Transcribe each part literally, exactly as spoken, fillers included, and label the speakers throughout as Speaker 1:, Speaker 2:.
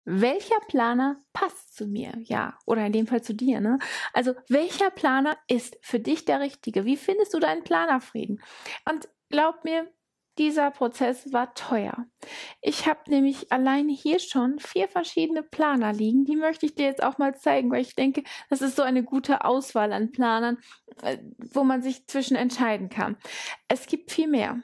Speaker 1: welcher Planer passt zu mir? Ja, oder in dem Fall zu dir, ne? Also, welcher Planer ist für dich der richtige? Wie findest du deinen Planerfrieden? Und glaub mir, dieser Prozess war teuer. Ich habe nämlich alleine hier schon vier verschiedene Planer liegen. Die möchte ich dir jetzt auch mal zeigen, weil ich denke, das ist so eine gute Auswahl an Planern, äh, wo man sich zwischen entscheiden kann. Es gibt viel mehr.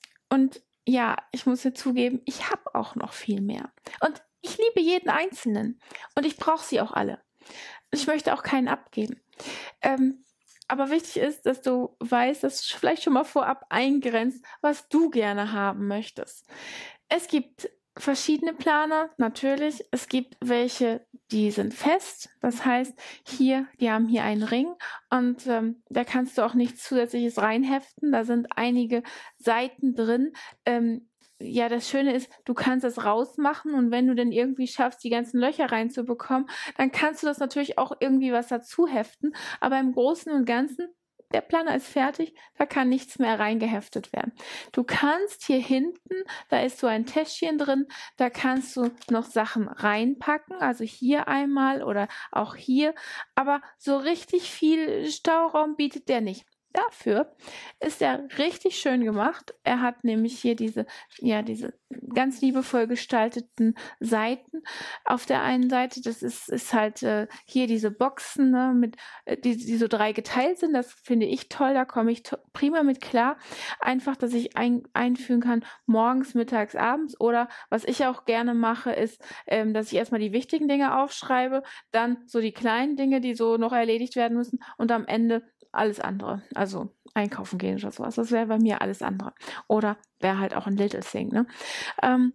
Speaker 1: Und ja, ich muss dir zugeben, ich habe auch noch viel mehr. Und ich liebe jeden einzelnen. Und ich brauche sie auch alle. Ich möchte auch keinen abgeben. Ähm, aber wichtig ist, dass du weißt, dass du vielleicht schon mal vorab eingrenzt, was du gerne haben möchtest. Es gibt verschiedene Planer, natürlich. Es gibt welche, die sind fest. Das heißt, hier, die haben hier einen Ring und ähm, da kannst du auch nichts Zusätzliches reinheften. Da sind einige Seiten drin. Ähm, ja, das Schöne ist, du kannst es rausmachen und wenn du dann irgendwie schaffst, die ganzen Löcher reinzubekommen, dann kannst du das natürlich auch irgendwie was dazu heften. Aber im Großen und Ganzen, der Planer ist fertig, da kann nichts mehr reingeheftet werden. Du kannst hier hinten, da ist so ein Täschchen drin, da kannst du noch Sachen reinpacken, also hier einmal oder auch hier, aber so richtig viel Stauraum bietet der nicht. Dafür ist er richtig schön gemacht. Er hat nämlich hier diese, ja, diese ganz liebevoll gestalteten Seiten. Auf der einen Seite, das ist, ist halt äh, hier diese Boxen, ne, mit, äh, die, die so drei geteilt sind. Das finde ich toll, da komme ich to- prima mit klar. Einfach, dass ich ein, einfügen kann, morgens, mittags, abends. Oder was ich auch gerne mache, ist, ähm, dass ich erstmal die wichtigen Dinge aufschreibe, dann so die kleinen Dinge, die so noch erledigt werden müssen und am Ende alles andere. Also einkaufen gehen oder sowas. Das wäre bei mir alles andere. Oder wäre halt auch ein Little Thing. Ne? Ähm,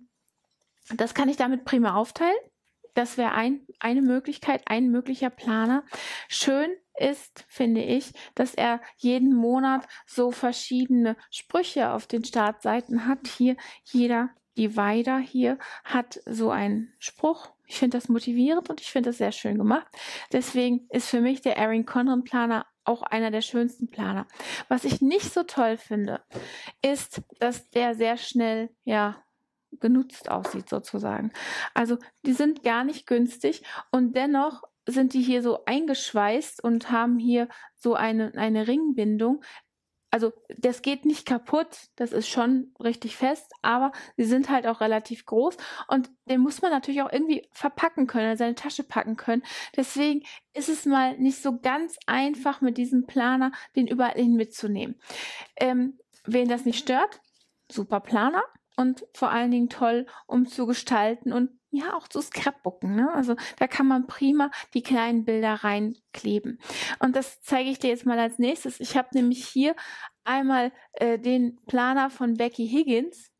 Speaker 1: das kann ich damit prima aufteilen. Das wäre ein, eine Möglichkeit, ein möglicher Planer. Schön ist, finde ich, dass er jeden Monat so verschiedene Sprüche auf den Startseiten hat. Hier jeder Divider hier hat so einen Spruch. Ich finde das motivierend und ich finde das sehr schön gemacht. Deswegen ist für mich der Erin Condren Planer auch einer der schönsten Planer. Was ich nicht so toll finde, ist, dass der sehr schnell, ja, genutzt aussieht sozusagen. Also die sind gar nicht günstig und dennoch sind die hier so eingeschweißt und haben hier so eine, eine Ringbindung. Also das geht nicht kaputt, das ist schon richtig fest, aber sie sind halt auch relativ groß und den muss man natürlich auch irgendwie verpacken können, in seine Tasche packen können. Deswegen ist es mal nicht so ganz einfach mit diesem Planer, den überall hin mitzunehmen. Ähm, wen das nicht stört, super Planer und vor allen Dingen toll, um zu gestalten und ja, auch zu scrapbooken. Ne? Also da kann man prima die kleinen Bilder reinkleben. Und das zeige ich dir jetzt mal als nächstes. Ich habe nämlich hier einmal äh, den Planer von Becky Higgins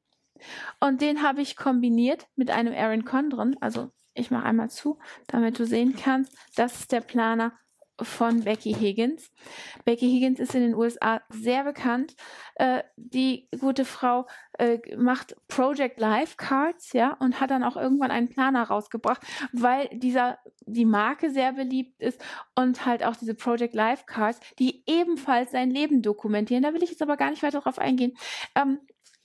Speaker 1: und den habe ich kombiniert mit einem Erin Condren. Also ich mache einmal zu, damit du sehen kannst, das ist der Planer von Becky Higgins. Becky Higgins ist in den U S A sehr bekannt. Äh, die gute Frau äh, macht Project Life Cards, ja, und hat dann auch irgendwann einen Planer rausgebracht, weil dieser die Marke sehr beliebt ist und halt auch diese Project Life Cards, die ebenfalls sein Leben dokumentieren. Da will ich jetzt aber gar nicht weiter drauf eingehen. Ähm,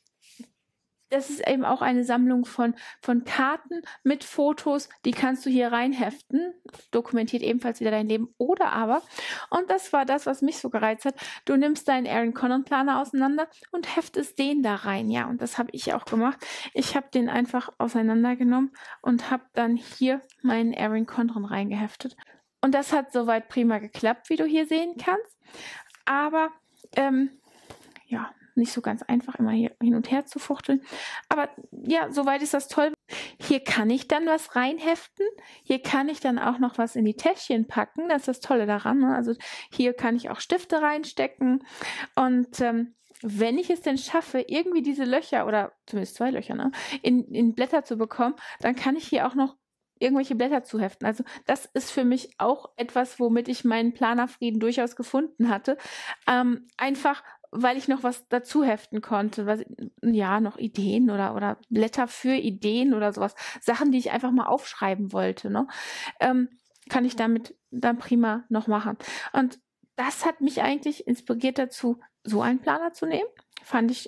Speaker 1: Das ist eben auch eine Sammlung von, von Karten mit Fotos, die kannst du hier reinheften, dokumentiert ebenfalls wieder dein Leben. Oder aber, und das war das, was mich so gereizt hat, du nimmst deinen Erin Condren Planer auseinander und heftest den da rein. Ja, und das habe ich auch gemacht. Ich habe den einfach auseinandergenommen und habe dann hier meinen Erin Condren reingeheftet. Und das hat soweit prima geklappt, wie du hier sehen kannst. Aber, ähm, ja, nicht so ganz einfach, immer hier hin und her zu fuchteln. Aber ja, soweit ist das toll. Hier kann ich dann was reinheften. Hier kann ich dann auch noch was in die Täschchen packen. Das ist das Tolle daran. Ne? Also hier kann ich auch Stifte reinstecken. Und ähm, wenn ich es denn schaffe, irgendwie diese Löcher oder zumindest zwei Löcher ne, in, in Blätter zu bekommen, dann kann ich hier auch noch irgendwelche Blätter zu heften. Also das ist für mich auch etwas, womit ich meinen Planerfrieden durchaus gefunden hatte. Ähm, einfach weil ich noch was dazu heften konnte, was, ja, noch Ideen oder, oder Blätter für Ideen oder sowas, Sachen, die ich einfach mal aufschreiben wollte, ne? Ähm, kann ich damit dann prima noch machen. Und das hat mich eigentlich inspiriert dazu, so einen Planer zu nehmen. Fand ich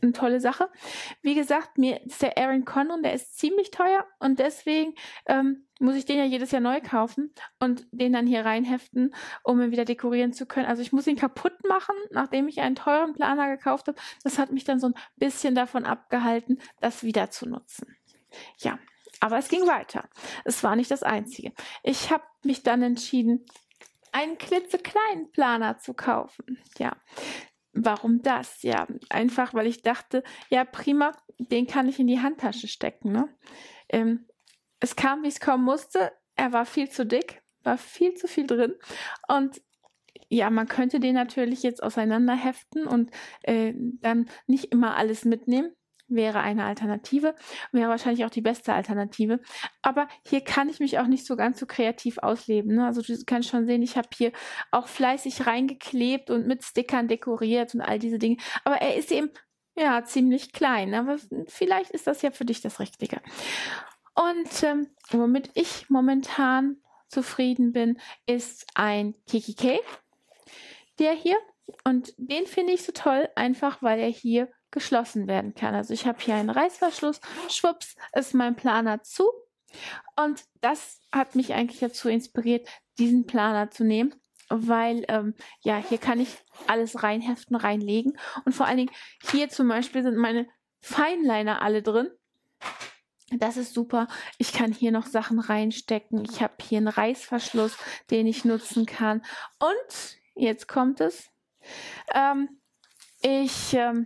Speaker 1: eine tolle Sache. Wie gesagt, mir ist der Erin Condren, der ist ziemlich teuer und deswegen ähm, muss ich den ja jedes Jahr neu kaufen und den dann hier reinheften, um ihn wieder dekorieren zu können. Also ich muss ihn kaputt machen, nachdem ich einen teuren Planer gekauft habe. Das hat mich dann so ein bisschen davon abgehalten, das wieder zu nutzen. Ja, aber es ging weiter. Es war nicht das Einzige. Ich habe mich dann entschieden, einen klitzekleinen Planer zu kaufen. Ja, warum das? Ja, einfach, weil ich dachte, ja prima, den kann ich in die Handtasche stecken. Ne? Ähm, es kam, wie es kommen musste. Er war viel zu dick, war viel zu viel drin. Und ja, man könnte den natürlich jetzt auseinander heften und äh, dann nicht immer alles mitnehmen. Wäre eine Alternative, wäre wahrscheinlich auch die beste Alternative. Aber hier kann ich mich auch nicht so ganz so kreativ ausleben. Ne? Also du kannst schon sehen, ich habe hier auch fleißig reingeklebt und mit Stickern dekoriert und all diese Dinge. Aber er ist eben, ja, ziemlich klein. Aber vielleicht ist das ja für dich das Richtige. Und ähm, womit ich momentan zufrieden bin, ist ein Kikikay. Der hier. Und den finde ich so toll, einfach weil er hier geschlossen werden kann. Also ich habe hier einen Reißverschluss, schwupps, ist mein Planer zu. Und das hat mich eigentlich dazu inspiriert, diesen Planer zu nehmen, weil ähm, ja, hier kann ich alles reinheften, reinlegen. Und vor allen Dingen hier zum Beispiel sind meine Fineliner alle drin. Das ist super. Ich kann hier noch Sachen reinstecken. Ich habe hier einen Reißverschluss, den ich nutzen kann. Und jetzt kommt es. Ähm, ich ähm,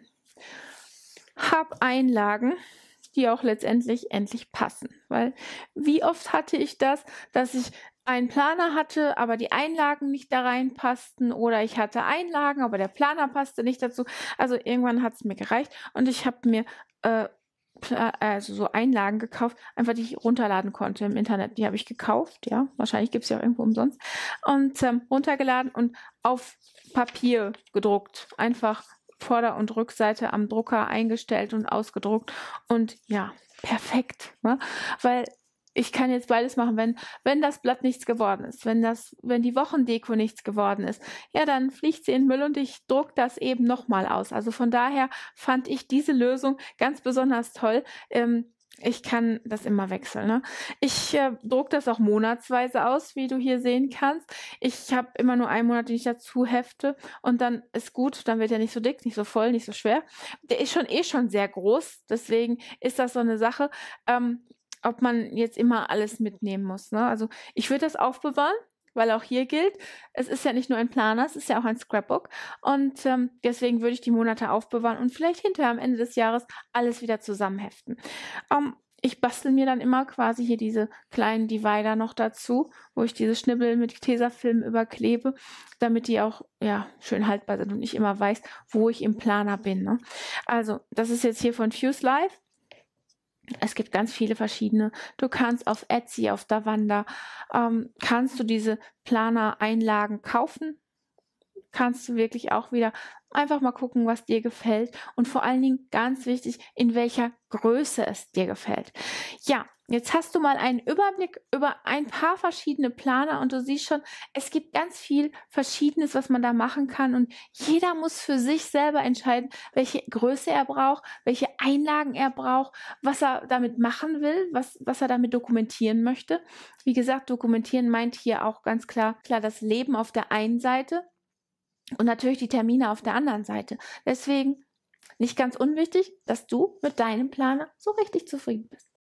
Speaker 1: habe Einlagen, die auch letztendlich endlich passen. Weil wie oft hatte ich das, dass ich einen Planer hatte, aber die Einlagen nicht da reinpassten oder ich hatte Einlagen, aber der Planer passte nicht dazu. Also irgendwann hat es mir gereicht und ich habe mir äh, also so Einlagen gekauft, einfach die ich runterladen konnte im Internet. Die habe ich gekauft, ja, wahrscheinlich gibt es ja auch irgendwo umsonst und ähm, runtergeladen und auf Papier gedruckt. Einfach Vorder- und Rückseite am Drucker eingestellt und ausgedruckt und ja, perfekt, ne? Weil ich kann jetzt beides machen, wenn, wenn das Blatt nichts geworden ist, wenn das, wenn die Wochendeko nichts geworden ist, ja, dann fliegt sie in den Müll und ich druck das eben nochmal aus. Also von daher fand ich diese Lösung ganz besonders toll. Ähm, ich kann das immer wechseln. Ne? Ich äh, druck das auch monatsweise aus, wie du hier sehen kannst. Ich habe immer nur einen Monat, den ich dazu hefte und dann ist gut, dann wird er nicht so dick, nicht so voll, nicht so schwer. Der ist schon eh schon sehr groß, deswegen ist das so eine Sache, ähm, ob man jetzt immer alles mitnehmen muss. Ne? Also ich würde das aufbewahren, weil auch hier gilt, es ist ja nicht nur ein Planer, es ist ja auch ein Scrapbook und ähm, deswegen würde ich die Monate aufbewahren und vielleicht hinterher am Ende des Jahres alles wieder zusammenheften. Ähm, ich bastel mir dann immer quasi hier diese kleinen Divider noch dazu, wo ich diese Schnibbel mit Tesafilm überklebe, damit die auch ja schön haltbar sind und ich immer weiß, wo ich im Planer bin. Ne? Also das ist jetzt hier von Fuse Life. Es gibt ganz viele verschiedene. Du kannst auf Etsy, auf Davanda, ähm, kannst du diese Planer-Einlagen kaufen. Kannst du wirklich auch wieder einfach mal gucken, was dir gefällt. Und vor allen Dingen ganz wichtig, in welcher Größe es dir gefällt. Ja, jetzt hast du mal einen Überblick über ein paar verschiedene Planer und du siehst schon, es gibt ganz viel Verschiedenes, was man da machen kann und jeder muss für sich selber entscheiden, welche Größe er braucht, welche Einlagen er braucht, was er damit machen will, was, was er damit dokumentieren möchte. Wie gesagt, dokumentieren meint hier auch ganz klar, klar das Leben auf der einen Seite und natürlich die Termine auf der anderen Seite. Deswegen nicht ganz unwichtig, dass du mit deinem Planer so richtig zufrieden bist.